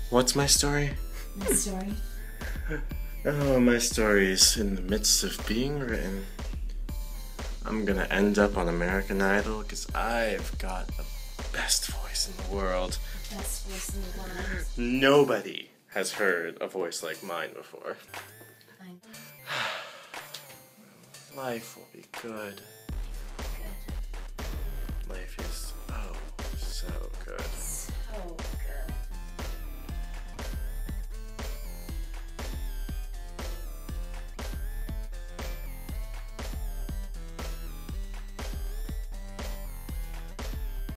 What's my story? My story? Oh, my story's in the midst of being written. I'm gonna end up on American Idol because I've got the best voice in the world. Best voice in the world. Nobody has heard a voice like mine before. Fine. Life will be good. Good. Life is, oh, so good. So